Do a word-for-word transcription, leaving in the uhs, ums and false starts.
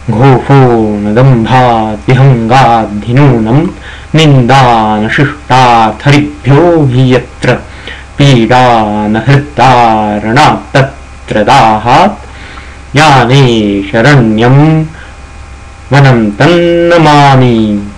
घोषो न दम्भात् विहङ्गाद्धिनूनं निन्दानशिष्टार्थरिभ्यो हि यत्र पीडा न हृत्तारणात्तत्र दाहात् याने शरण्यं वनं तन्नमामि।